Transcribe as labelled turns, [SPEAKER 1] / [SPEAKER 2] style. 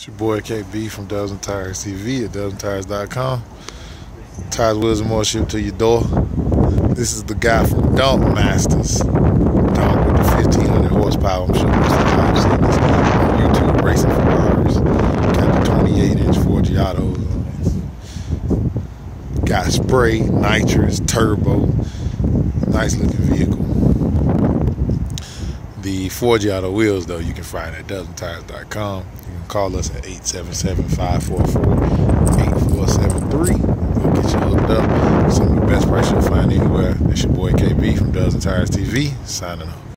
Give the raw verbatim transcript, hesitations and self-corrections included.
[SPEAKER 1] It's your boy K B from Dozen Tires T V at dozen tires dot com. Tires, wheels, and more shipped to your door. This is the guy from Donkmasters. Donk with the fifteen hundred horsepower. I'm sure most of you have seen this on YouTube racing for hours. Got the twenty-eight inch Forgiato. Got spray, nitrous, turbo. Nice looking vehicle. The Forgiato wheels, though, you can find at dozen tires dot com. You can call us at eight seven seven, five four four, eight four seven three. We'll get you hooked up. Some of the best price you'll find anywhere. It's your boy K B from Dozen Tires T V, signing off.